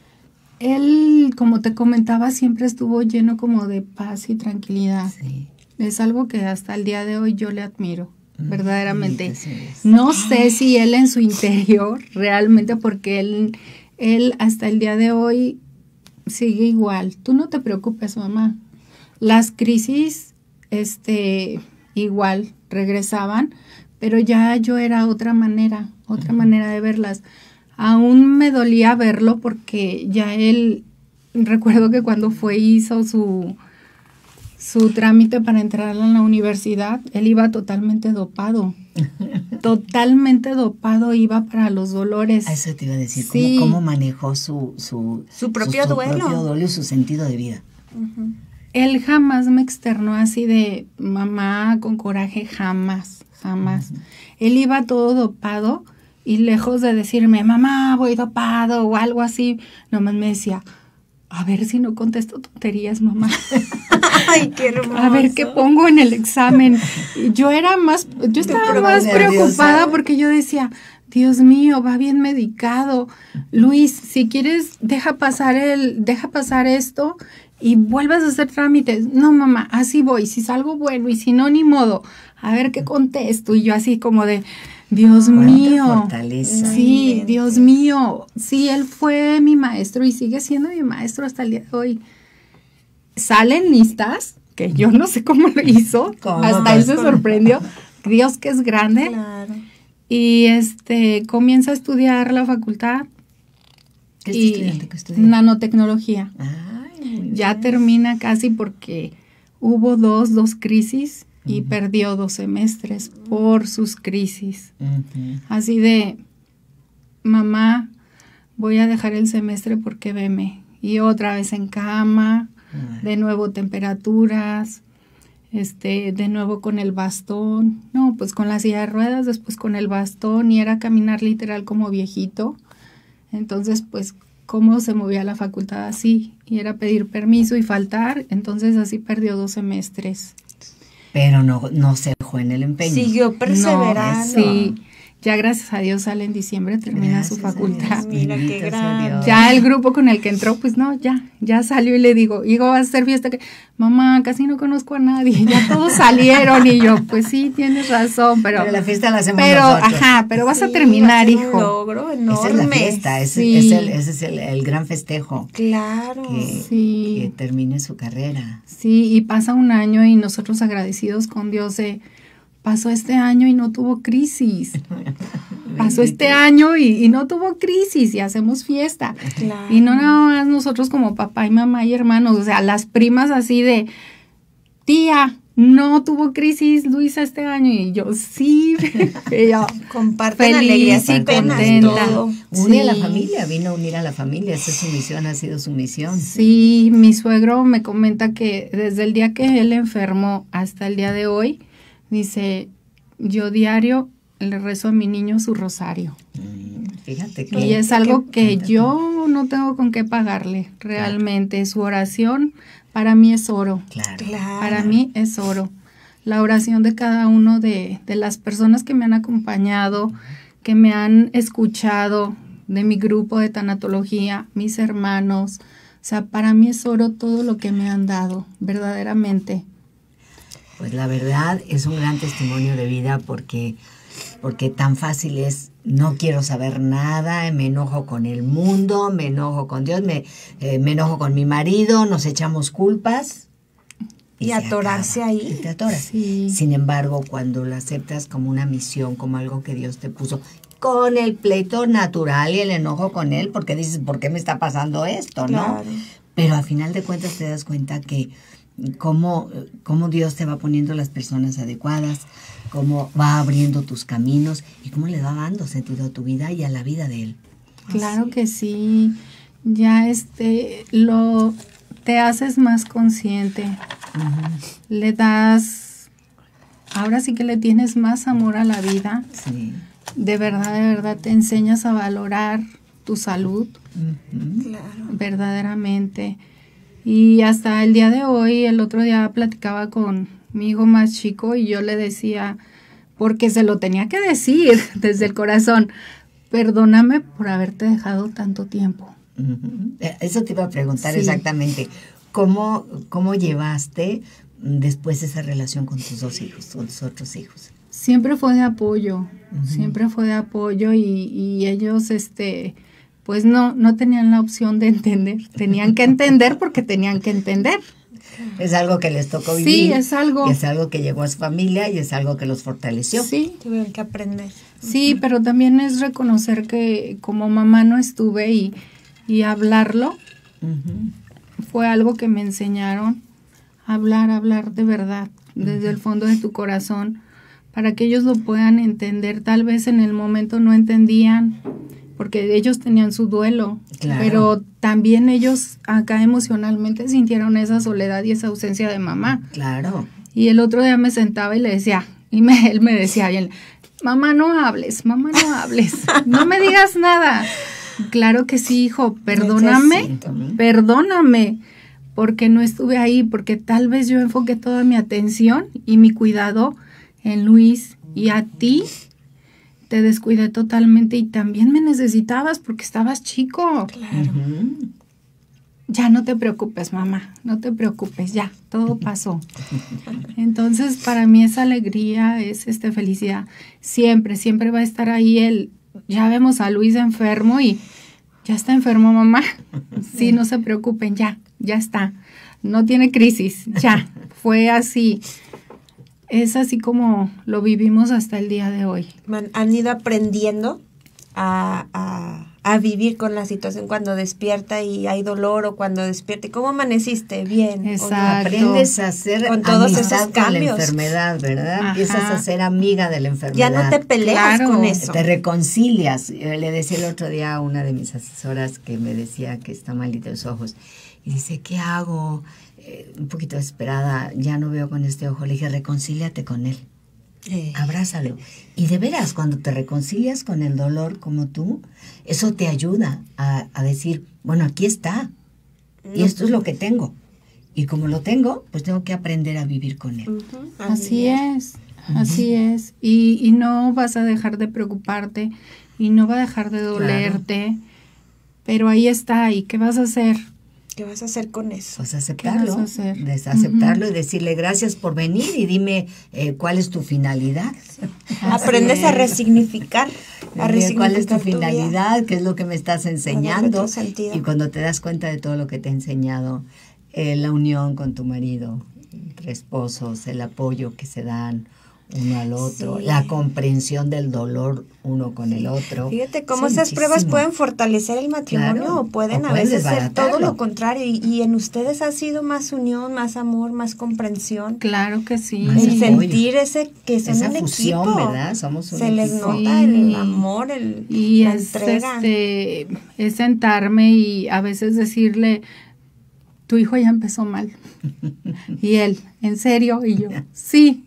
Él, como te comentaba, siempre estuvo lleno como de paz y tranquilidad. Sí. Es algo que hasta el día de hoy yo le admiro, mm, verdaderamente. Sí, no sé si él en su interior, realmente, porque él, él hasta el día de hoy sigue igual. Tú no te preocupes, mamá. Las crisis, este, igual, regresaban, pero ya yo era otra manera, otra uh-huh. manera de verlas. Aún me dolía verlo porque ya él, recuerdo que cuando fue hizo su, su trámite para entrar a la universidad, él iba totalmente dopado, totalmente dopado, iba para los dolores. A eso te iba a decir, sí. ¿cómo, cómo manejó su, su, su propio su, su duelo? propio duelo y su sentido de vida? Uh-huh. Él jamás me externó así de mamá con coraje, jamás, jamás. Uh-huh. Él iba todo dopado. Y lejos de decirme, mamá, voy dopado o algo así, nomás me decía, a ver si no contesto tonterías, mamá. Ay, qué hermoso. A ver qué pongo en el examen. Y yo era más, yo estaba más preocupada porque yo decía, Dios mío, va bien medicado. Luis, si quieres, deja pasar el, deja pasar esto y vuelvas a hacer trámites. No, mamá, así voy. Si salgo bueno y si no, ni modo. A ver qué contesto. Y yo así como de... Dios mío, fortaleza. Sí, Dios mío, sí, él fue mi maestro y sigue siendo mi maestro hasta el día de hoy. Salen listas, que yo no sé cómo lo hizo, ¿Cómo? Hasta él se sorprendió, Dios que es grande, claro. Y este comienza a estudiar la facultad. ¿Qué y estudiante que estudia? Nanotecnología. Ay, ya bien. Termina casi porque hubo dos, dos crisis. Y uh-huh. perdió dos semestres por sus crisis. Uh-huh. Así de, mamá, voy a dejar el semestre porque veme. Y otra vez en cama, uh-huh. de nuevo temperaturas, este, de nuevo con el bastón. No, pues con la silla de ruedas, después con el bastón, y era caminar literal como viejito. Entonces, pues, ¿cómo se movía la facultad así? Y era pedir permiso y faltar. Entonces, así perdió dos semestres. Pero no, no se dejó en el empeño. Siguió perseverando. No, sí, ya gracias a Dios sale en diciembre, termina gracias su facultad. Mira qué grande. Ya el grupo con el que entró, pues no, ya, ya salió y le digo, hijo, vas a hacer fiesta, que mamá, casi no conozco a nadie, ya todos salieron y yo, pues sí, tienes razón, pero. Pero la fiesta la hacemos pero, nosotros. Ajá, pero vas sí, a terminar, hijo. Un logro enorme. Esa es la fiesta, ese, sí. es, el, ese es el, el gran festejo. Claro. Que, sí. que termine su carrera. Sí, y pasa un año y nosotros agradecidos con Dios de, pasó este año y no tuvo crisis. Pasó este año y, y no tuvo crisis y hacemos fiesta. Claro. Y no nada más nosotros como papá y mamá y hermanos, o sea, las primas así de, tía, no tuvo crisis Luisa este año. Y yo, sí, yo, comparten feliz alegrías y y penas, contenta. todo. Une Sí. a la familia, vino a unir a la familia, esa es su misión, ha sido su misión. Sí, mi suegro me comenta que desde el día que él enfermó hasta el día de hoy, dice, yo diario le rezo a mi niño su rosario. Mm, fíjate que... Y es algo que yo no tengo con qué pagarle, realmente. Claro. Su oración para mí es oro. Claro. Claro. Para mí es oro. la oración de cada uno de, de las personas que me han acompañado, que me han escuchado, de mi grupo de tanatología, mis hermanos. O sea, para mí es oro todo lo que me han dado, verdaderamente. Pues la verdad es un gran testimonio de vida porque, porque tan fácil es, no quiero saber nada, me enojo con el mundo, me enojo con Dios, me, eh, me enojo con mi marido, nos echamos culpas. Y, y atorarse acaba, ahí. Y te atoras. Sí. Sin embargo, cuando lo aceptas como una misión, como algo que Dios te puso, con el pleito natural y el enojo con él, porque dices, ¿por qué me está pasando esto? Claro. ¿No? Pero al final de cuentas te das cuenta que cómo, cómo Dios te va poniendo las personas adecuadas, cómo va abriendo tus caminos y cómo le va dando sentido a tu vida y a la vida de él. Claro que sí. Ya este, lo, te haces más consciente. Uh-huh. Le das, ahora sí que le tienes más amor a la vida. Sí. De verdad, de verdad te enseñas a valorar tu salud. Uh-huh. Claro. Verdaderamente. Y hasta el día de hoy, el otro día platicaba con mi hijo más chico y yo le decía, porque se lo tenía que decir desde el corazón, perdóname por haberte dejado tanto tiempo. Uh-huh. Eso te iba a preguntar, sí. Exactamente. ¿Cómo, cómo llevaste después esa relación con tus dos hijos, con tus otros hijos? Siempre fue de apoyo, uh-huh. siempre fue de apoyo y, y ellos, este, pues no, no tenían la opción de entender, tenían que entender porque tenían que entender. Es algo que les tocó vivir. Sí, es algo. Es algo que llegó a su familia y es algo que los fortaleció. Sí. Tuvieron que aprender. Sí, uh-huh. pero también es reconocer que como mamá no estuve y, y hablarlo, uh-huh. fue algo que me enseñaron, hablar, hablar de verdad, uh-huh. desde el fondo de tu corazón, para que ellos lo puedan entender. Tal vez en el momento no entendían, porque ellos tenían su duelo, claro. pero también ellos acá emocionalmente sintieron esa soledad y esa ausencia de mamá. Claro. Y el otro día me sentaba y le decía, y me, él me decía bien, mamá no hables, mamá no hables, no me digas nada. Claro que sí, hijo, perdóname, Necesito. perdóname, porque no estuve ahí, porque tal vez yo enfoqué toda mi atención y mi cuidado en Luis, y a ti te descuidé totalmente y también me necesitabas porque estabas chico. Claro. Uh-huh. Ya no te preocupes, mamá, no te preocupes, ya, todo pasó. Entonces, para mí esa alegría es este felicidad. Siempre, siempre va a estar ahí el, ya vemos a Luis enfermo y ya está enfermo, mamá. Sí, no se preocupen, ya, ya está. No tiene crisis, ya, fue así. Es así como lo vivimos hasta el día de hoy. Han ido aprendiendo a, a, a vivir con la situación cuando despierta y hay dolor o cuando despierta. ¿Cómo amaneciste? Bien. Exacto. Aprendes a ser con todos amistad esos cambios. Con la enfermedad, ¿verdad? Ajá. Empiezas a ser amiga de la enfermedad. Ya no te peleas claro. con eso. Te reconcilias. Le decía el otro día a una de mis asesoras que me decía que está malita de los ojos. Y dice, ¿qué hago? Eh, un poquito desesperada, ya no veo con este ojo. Le dije, reconcíliate con él. Eh. Abrázalo. Y de veras, cuando te reconcilias con el dolor como tú, eso te ayuda a, a decir, bueno, aquí está. No. Y esto es lo que tengo. Y como lo tengo, pues tengo que aprender a vivir con él. Uh-huh. Así es, uh-huh. así es. Y, y no vas a dejar de preocuparte y no va a dejar de dolerte. Claro. Pero ahí está. ¿Y qué vas a hacer? ¿Qué vas a hacer con eso? Pues aceptarlo, ¿Qué vas a hacer? Desaceptarlo uh-huh. y decirle gracias por venir y dime eh, cuál es tu finalidad. Aprendes es. a resignificar, a resignificar cuál es tu, tu finalidad, vida. Qué es lo que me estás enseñando. Y cuando te das cuenta de todo lo que te he enseñado, eh, la unión con tu marido, entre esposos, el apoyo que se dan uno al otro, sí. la comprensión del dolor uno con el otro. Fíjate cómo sí, esas muchísimo. pruebas pueden fortalecer el matrimonio claro, o pueden o a veces ser todo lo contrario. Y, y en ustedes ha sido más unión, más amor, más comprensión. Claro que sí. Más el sentir ese que son esa un fusión, equipo. ¿verdad? Somos un Se equipo. les nota sí. el amor, el y la es, entrega. Este, es sentarme y a veces decirle, tu hijo ya empezó mal. Y él, ¿en serio? Y yo, sí,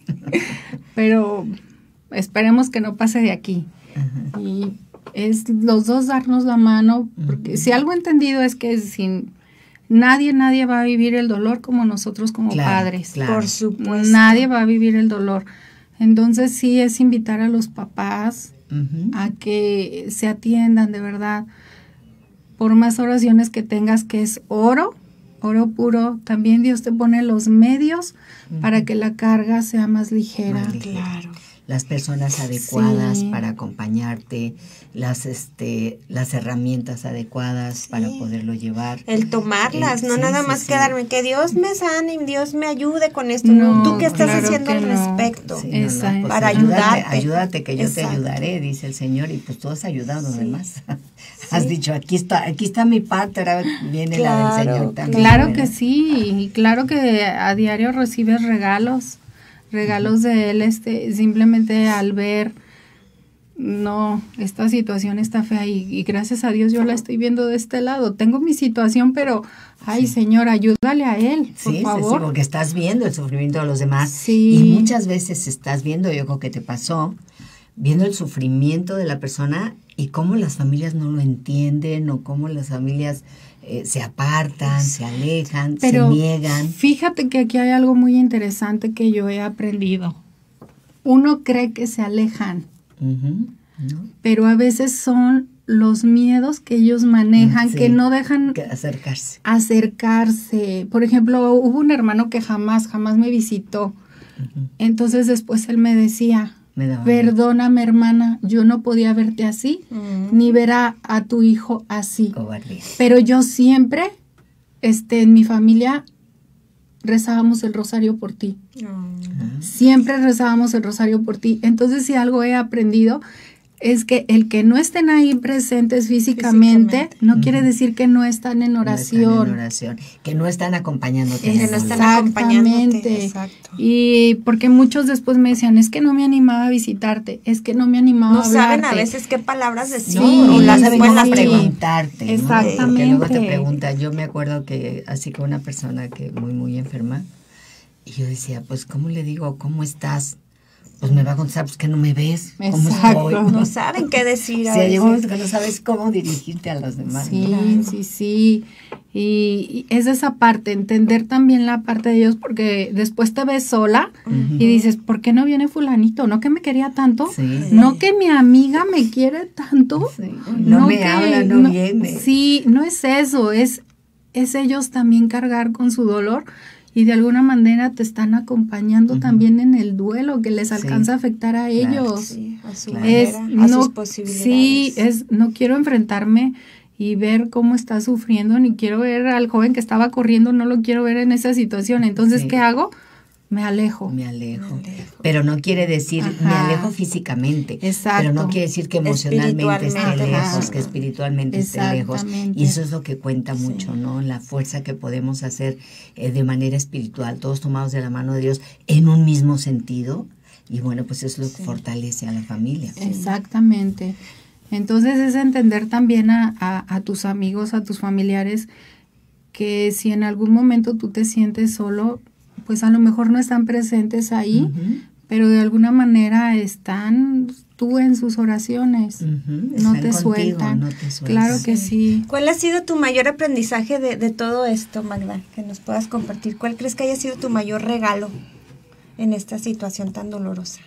pero esperemos que no pase de aquí. Uh-huh. Y es los dos darnos la mano, porque uh-huh. si algo he entendido es que sin Nadie, nadie va a vivir el dolor como nosotros como Claro, padres. claro. Por supuesto. Nadie va a vivir el dolor. Entonces sí es invitar a los papás Ujú. a que se atiendan de verdad. Por más oraciones que tengas, que es oro, oro puro, también Dios te pone los medios Ujú. para que la carga sea más ligera. Más ligera. Claro. Las personas adecuadas Sí. para acompañarte, las este las herramientas adecuadas para Sí. poderlo llevar. El tomarlas, Eh, no sí, nada sí, más sí. quedarme, que Dios me sane y Dios me ayude con esto. No, ¿Tú qué estás claro haciendo que al no. respecto? Sí, no, no, Esa pues es. Para ayúdate, ayudarte. ayúdate que yo Exacto. te ayudaré, dice el Señor, y pues tú has ayudado Sí. además. Has dicho, aquí está, aquí está mi parte, ahora viene la Claro, del Señor también. Claro ¿verdad? que sí, y claro que a diario recibes regalos, regalos de él, este, simplemente al ver, no, esta situación está fea y, y gracias a Dios yo la estoy viendo de este lado. Tengo mi situación, pero, ay, Sí. Señor, ayúdale a él, por Sí, sí, favor. sí, porque estás viendo el sufrimiento de los demás. Sí. Y muchas veces estás viendo, yo creo que te pasó, viendo el sufrimiento de la persona y cómo las familias no lo entienden o cómo las familias eh, se apartan, se alejan, Pero se niegan. fíjate que aquí hay algo muy interesante que yo he aprendido. Uno cree que se alejan, Ujú, ¿no? pero a veces son los miedos que ellos manejan, Sí, que no dejan que acercarse. acercarse. Por ejemplo, hubo un hermano que jamás, jamás me visitó. Ujú, Entonces después él me decía, me daba miedo. perdóname hermana, yo no podía verte así, Mm. ni ver a, a tu hijo así. Cobardía. Pero yo siempre, este, en mi familia, rezábamos el rosario por ti. No. Ah, Siempre rezábamos el rosario por ti. Entonces, si algo he aprendido es que el que no estén ahí presentes físicamente, Físicamente. no Ujú. quiere decir que no están en no oración. están en oración. Que no están acompañándote. en Que el no están dolor. acompañándote. Exactamente. Exacto. Y porque muchos después me decían, es que no me animaba a visitarte, es que no me animaba No a hablarte. saben a veces qué palabras decir. No, Sí, y no las saben escuelas cómo sí. preguntarte. ¿no? Exactamente. Porque luego te preguntan. Yo me acuerdo que así con una persona que muy, muy enferma, y yo decía, pues, ¿cómo le digo? ¿Cómo estás? Pues me va a contestar, pues que no me ves. ¿Cómo Exacto. estoy? No saben qué decir. a Sí, llega un veces. momento que no sabes cómo dirigirte a los demás. Sí, ¿no? sí, sí. Y, y es esa parte, entender también la parte de ellos, porque después te ves sola Ujú. y dices, ¿por qué no viene fulanito? ¿No que me quería tanto? Sí. ¿No que mi amiga me quiere tanto? Sí. No, me que- habla, no, viene. Sí, no es eso, es, es ellos también cargar con su dolor y de alguna manera te están acompañando Ujú. también en el duelo que les Sí. alcanza a afectar a Claro. ellos. Sí, a su Claro. Es, manera, a no, sus posibilidades. sí, es, no quiero enfrentarme y ver cómo está sufriendo, ni quiero ver al joven que estaba corriendo, no lo quiero ver en esa situación. Entonces, Sí. ¿qué hago? Me alejo. Me alejo. Me alejo. Pero no quiere decir, me Ajá. alejo físicamente. Exacto. Pero no quiere decir que emocionalmente esté Espiritualmente. lejos, Ajá. que espiritualmente esté lejos. Exactamente. Y eso es lo que cuenta Sí. mucho, ¿no? La fuerza que podemos hacer eh, de manera espiritual, todos tomados de la mano de Dios en un mismo sentido. Y bueno, pues eso es lo que fortalece a la familia. Exactamente. Entonces es entender también a, a, a tus amigos, a tus familiares, que si en algún momento tú te sientes solo, pues a lo mejor no están presentes ahí, Ujú, pero de alguna manera están tú en sus oraciones. ujú. No Están te contigo, sueltan. no te sueltan. Claro que sí. ¿Cuál ha sido tu mayor aprendizaje de, de todo esto, Magda? Que nos puedas compartir. ¿Cuál crees que haya sido tu mayor regalo en esta situación tan dolorosa?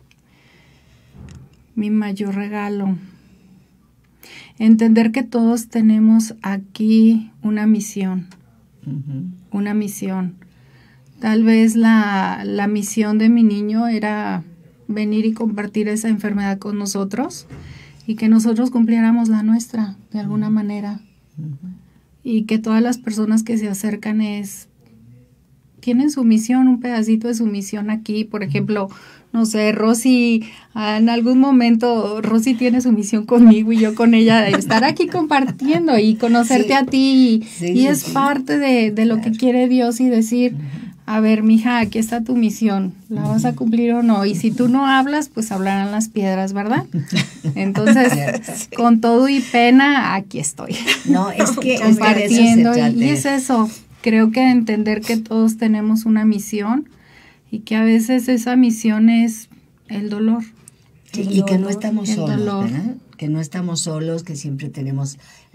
Mi mayor regalo. Entender que todos tenemos aquí una misión, Ujú. una misión. Tal vez la, la misión de mi niño era venir y compartir esa enfermedad con nosotros y que nosotros cumpliéramos la nuestra de alguna manera. Ujú. Y que todas las personas que se acercan es tienen su misión, un pedacito de su misión aquí. Por ejemplo, no sé, Rosy, ah, en algún momento Rosy tiene su misión conmigo y yo con ella, de estar aquí compartiendo y conocerte Sí. a ti. Y, Sí, y sí, es sí. parte de, de lo que Claro. quiere Dios y decir, a ver, mija, aquí está tu misión, ¿la vas a cumplir o no? Y si tú no hablas, pues hablarán las piedras, ¿verdad? Entonces, con todo y pena, aquí estoy. No, es que, es que de eso se Compartiendo. trata. Y es eso, creo que entender que todos tenemos una misión y que a veces esa misión es el dolor. Sí, El y que no dolor, estamos el solos, dolor. ¿verdad? Que no estamos solos, que siempre tenemos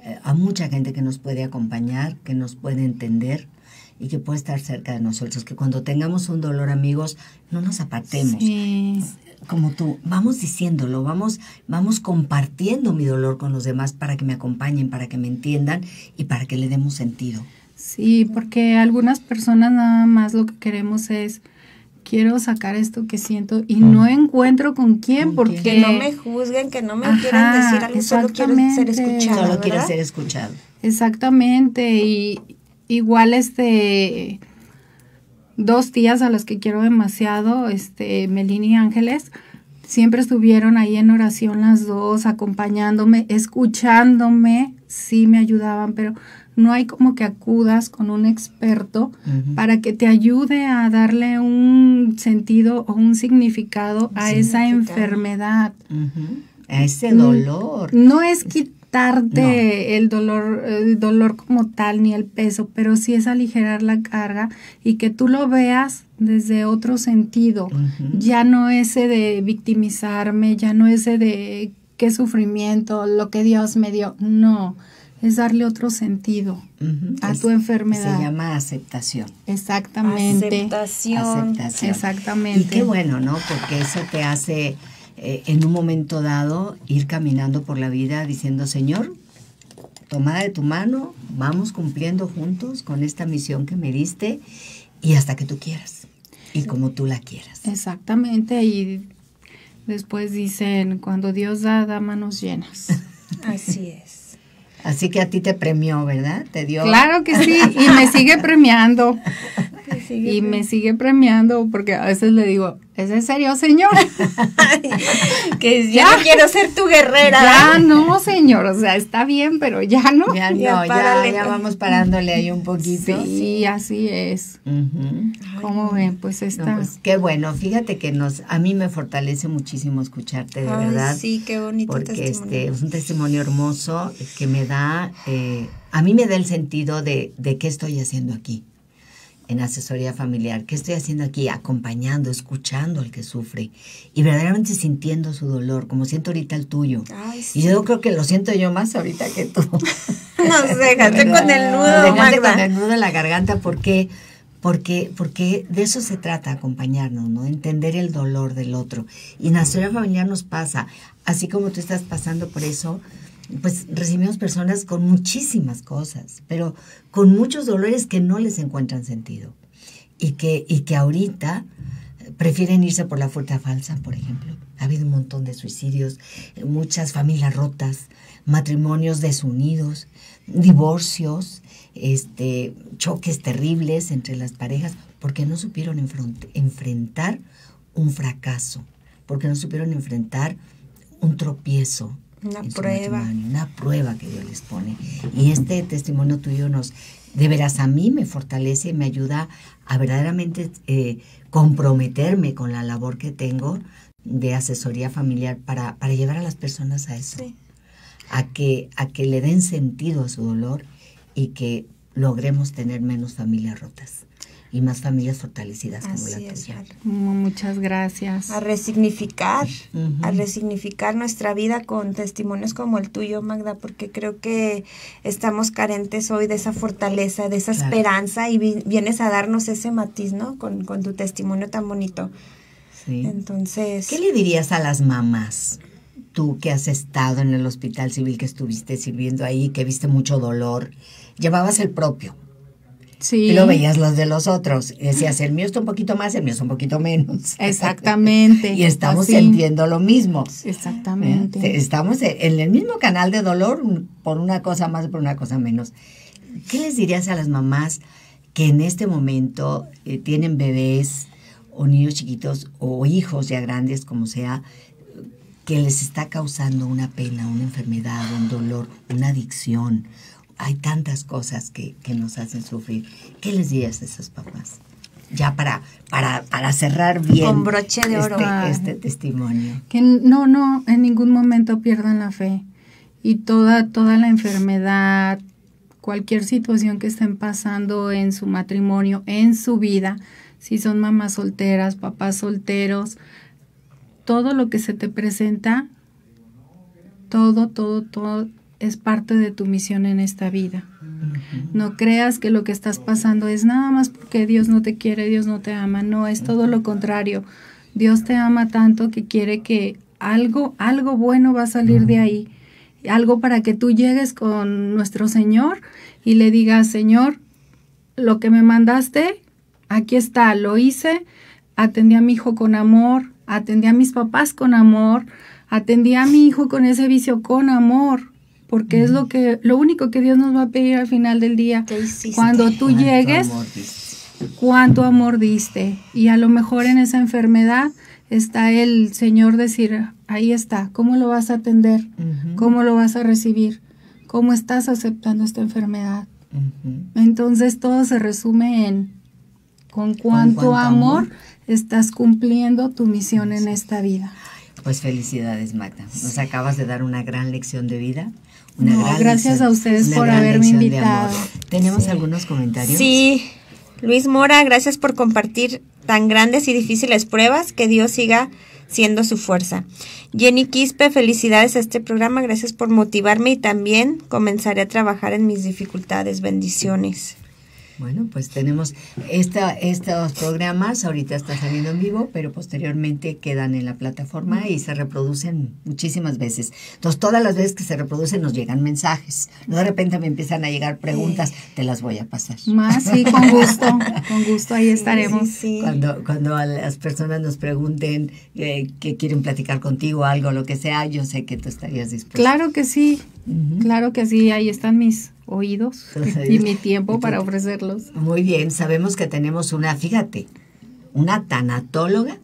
eh, a mucha gente que nos puede acompañar, que nos puede entender y que puede estar cerca de nosotros. Que cuando tengamos un dolor, amigos, no nos apartemos. Sí. Como tú, vamos diciéndolo, vamos, vamos compartiendo mi dolor con los demás para que me acompañen, para que me entiendan y para que le demos sentido. Sí, porque algunas personas nada más lo que queremos es, quiero sacar esto que siento y no encuentro con quién, ¿Con porque... Que no me juzguen, que no me Ajá, quieran decir algo, solo quiero ser exactamente. escuchada, Solo ¿verdad? quiero ser escuchado. Exactamente, y igual este... dos tías a las que quiero demasiado, este, Melina y Ángeles, siempre estuvieron ahí en oración las dos, acompañándome, escuchándome, sí me ayudaban, pero no hay como que acudas con un experto uh-huh. para que te ayude a darle un sentido o un significado a sí, esa enfermedad. Uh-huh. A ese dolor. No es quitarte no. el dolor, el dolor como tal, ni el peso, pero sí es aligerar la carga y que tú lo veas desde otro sentido. Uh-huh. Ya no ese de victimizarme, ya no ese de qué sufrimiento, lo que Dios me dio. No, es darle otro sentido uh-huh. a es, tu enfermedad. Se llama aceptación. Exactamente. Aceptación. Aceptación. Exactamente. Y qué bueno, ¿no? Porque eso te hace... Eh, en un momento dado, ir caminando por la vida diciendo, Señor, tomada de tu mano, vamos cumpliendo juntos con esta misión que me diste y hasta que tú quieras y sí. como tú la quieras. Exactamente, y después dicen, cuando Dios da, da manos llenas. Así es. Así que a ti te premió, ¿verdad? Te dio. Claro que sí, y me sigue premiando. Y me sigue premiando porque a veces le digo, ¿es en serio, señor? Que ya, ya no quiero ser tu guerrera. Ya no, señor, o sea, está bien, pero ya no. Ya no, ya, ya, ya vamos parándole ahí un poquito. Sí, así es. Uh-huh. ¿Cómo Ay, ven? Pues está. No, pues qué bueno, fíjate que nos, a mí me fortalece muchísimo escucharte, de Ay, verdad. Sí, qué bonito porque testimonio. este es un testimonio hermoso que me da, eh, a mí me da el sentido de, de qué estoy haciendo aquí. En asesoría familiar, ¿qué estoy haciendo aquí? Acompañando, escuchando al que sufre y verdaderamente sintiendo su dolor, como siento ahorita el tuyo. Ay, sí. Y yo creo que lo siento yo más ahorita que tú. Nos dejaste con el nudo, Nos dejaste Magda. con el nudo en la garganta, porque, porque, porque de eso se trata, acompañarnos, ¿no? Entender el dolor del otro. Y en asesoría familiar nos pasa, así como tú estás pasando por eso, pues recibimos personas con muchísimas cosas, pero con muchos dolores que no les encuentran sentido y que, y que ahorita prefieren irse por la puerta falsa, por ejemplo. Ha habido un montón de suicidios, muchas familias rotas, matrimonios desunidos, divorcios, este, choques terribles entre las parejas, porque no supieron enfront- enfrentar un fracaso, porque no supieron enfrentar un tropiezo. Una prueba. Una prueba que Dios les pone. Y este testimonio tuyo nos, de veras, a mí me fortalece y me ayuda a verdaderamente eh, comprometerme con la labor que tengo de asesoría familiar para, para llevar a las personas a eso. Sí. A que, a que le den sentido a su dolor y que logremos tener menos familias rotas y más familias fortalecidas como Así la es, tuya. Muchas gracias. A resignificar, uh-huh. a resignificar nuestra vida con testimonios como el tuyo, Magda, porque creo que estamos carentes hoy de esa fortaleza, de esa claro. esperanza, y vi- vienes a darnos ese matiz, ¿no? Con, con tu testimonio tan bonito. Sí. Entonces... ¿Qué le dirías a las mamás? Tú que has estado en el hospital civil, que estuviste sirviendo ahí, que viste mucho dolor, llevabas el propio. Sí. Y lo veías los de los otros. Y decías, el mío está un poquito más, el mío está un poquito menos. Exactamente. Y estamos Así. sintiendo lo mismo. Exactamente. ¿Eh? Estamos en el mismo canal de dolor, por una cosa más, por una cosa menos. ¿Qué les dirías a las mamás que en este momento eh, tienen bebés o niños chiquitos o hijos ya grandes, como sea, que les está causando una pena, una enfermedad, un dolor, una adicción? Hay tantas cosas que, que nos hacen sufrir. ¿Qué les dirías a esos papás? Ya para, para, para cerrar bien con broche de oro este, este testimonio. Que no, no, en ningún momento pierdan la fe. Y toda, toda la enfermedad, cualquier situación que estén pasando en su matrimonio, en su vida, si son mamás solteras, papás solteros, todo lo que se te presenta, todo, todo, todo, es parte de tu misión en esta vida. No creas que lo que estás pasando es nada más porque Dios no te quiere, Dios no te ama. No, es todo lo contrario. Dios te ama tanto que quiere que algo, algo bueno va a salir de ahí. Algo para que tú llegues con nuestro Señor y le digas, Señor, lo que me mandaste, aquí está, lo hice, atendí a mi hijo con amor, atendí a mis papás con amor, atendí a mi hijo con ese vicio con amor, porque uh-huh. es lo que, lo único que Dios nos va a pedir al final del día. Cuando tú ¿Cuánto llegues, amor diste? cuánto amor diste. Y a lo mejor en esa enfermedad está el Señor decir, ahí está, ¿cómo lo vas a atender? Uh-huh. ¿Cómo lo vas a recibir? ¿Cómo estás aceptando esta enfermedad? Uh-huh. Entonces todo se resume en con cuánto, ¿Con cuánto amor, amor estás cumpliendo tu misión en esta vida. Pues felicidades, Magda. Nos acabas de dar una gran lección de vida. Una no, gran gracias lección, a ustedes por haberme invitado. ¿Tenemos sí. algunos comentarios? Sí, Luis Mora, gracias por compartir tan grandes y difíciles pruebas, que Dios siga siendo su fuerza. Jenny Quispe, felicidades a este programa, gracias por motivarme y también comenzaré a trabajar en mis dificultades, bendiciones. Bueno, pues tenemos esta, estos programas, ahorita está saliendo en vivo, pero posteriormente quedan en la plataforma y se reproducen muchísimas veces. Entonces, todas las veces que se reproducen nos llegan mensajes. No de repente me empiezan a llegar preguntas, te las voy a pasar. Más, sí, con gusto, con gusto, ahí estaremos. Sí, sí. Cuando, cuando a las personas nos pregunten eh, que quieren platicar contigo, algo, lo que sea, yo sé que tú estarías dispuesta. Claro que sí, uh-huh. claro que sí, ahí están mis oídos Entonces, y mi tiempo para ofrecerlos. Muy bien, sabemos que tenemos una, fíjate, una tanatóloga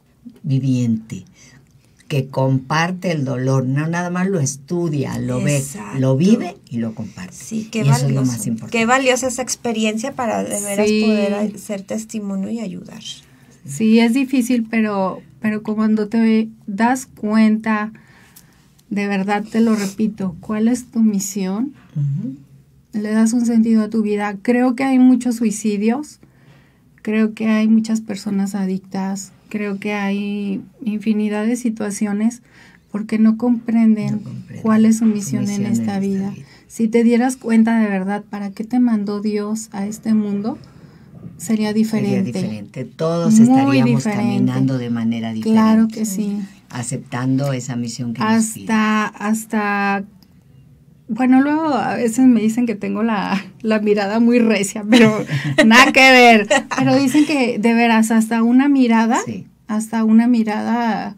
viviente que comparte el dolor, no nada más lo estudia, lo Exacto. ve, lo vive y lo comparte. Sí, qué y valioso. Eso es lo más importante. Qué valiosa esa experiencia para de veras sí. poder ser testimonio y ayudar. Sí, es difícil, pero, pero cuando te das cuenta, de verdad te lo repito, ¿cuál es tu misión? Uh-huh. Le das un sentido a tu vida. Creo que hay muchos suicidios, creo que hay muchas personas adictas, creo que hay infinidad de situaciones porque no comprenden, no comprenden cuál es su misión, misión en, esta, en vida. esta vida. Si te dieras cuenta de verdad para qué te mandó Dios a este mundo, sería diferente. Sería diferente. Todos Muy estaríamos diferente. caminando de manera diferente. Claro que sí. Aceptando esa misión que hasta, nos pide. Hasta... Bueno, luego a veces me dicen que tengo la, la mirada muy recia, pero nada que ver. Pero dicen que de veras hasta una mirada, sí. hasta una mirada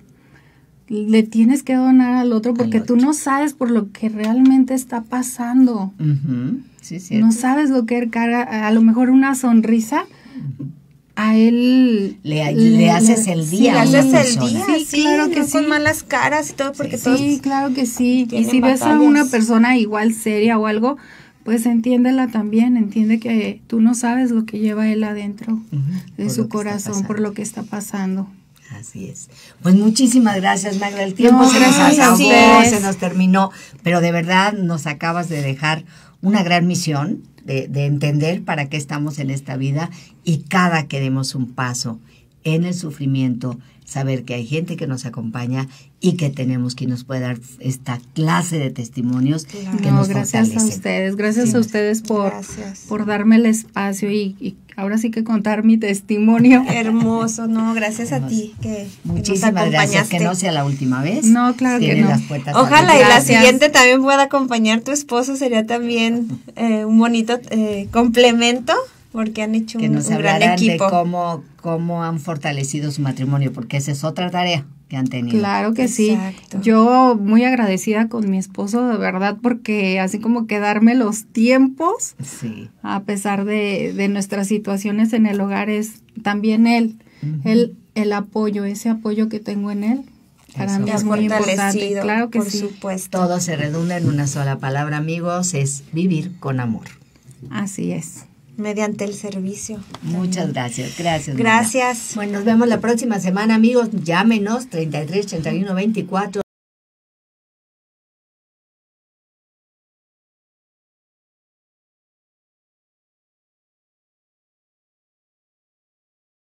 le tienes que donar al otro porque al otro. Tú no sabes por lo que realmente está pasando. Uh-huh. Sí, no sabes lo que carga, a lo mejor una sonrisa. Uh-huh. A él le, le, le haces el día. Sí, le haces el día, sí, sí, claro que no sí. Con malas caras y todo, porque sí, todos sí, claro que sí. Y si batallas. ves a una persona igual seria o algo, pues entiéndela también, entiende que tú no sabes lo que lleva él adentro uh-huh. de por su corazón, por lo que está pasando. Así es. Pues muchísimas gracias, Magda. El tiempo no, se nos acabó, sí. se nos terminó, pero de verdad nos acabas de dejar una gran misión de, de entender para qué estamos en esta vida y cada que demos un paso en el sufrimiento, saber que hay gente que nos acompaña y que tenemos quien nos puede dar esta clase de testimonios claro. que no, nos gracias fortalecen. a ustedes, gracias sí. a ustedes por, gracias. por darme el espacio y, y ahora sí que contar mi testimonio. Hermoso, no, gracias a ti que, muchísimas que nos gracias, que no sea la última vez. No, claro Tienes que no. Las puertas Ojalá abiertas. y la siguiente también pueda acompañar tu esposo, sería también eh, un bonito eh, complemento. Porque han hecho que un, nos un gran equipo. De cómo, cómo han fortalecido su matrimonio, porque esa es otra tarea que han tenido. Claro que Exacto. sí. Yo muy agradecida con mi esposo, de verdad, porque así como que darme los tiempos, sí. a pesar de, de nuestras situaciones en el hogar, es también él, uh-huh. él, el apoyo, ese apoyo que tengo en él. Para Eso. mí es muy importante. Claro que por sí. supuesto. Todo se redunda en una sola palabra, amigos, es vivir con amor. Así es. Mediante el servicio. Muchas gracias, gracias. Gracias. María. Bueno, nos vemos la próxima semana, amigos. Llámenos treinta y tres, treinta y uno, veinticuatro.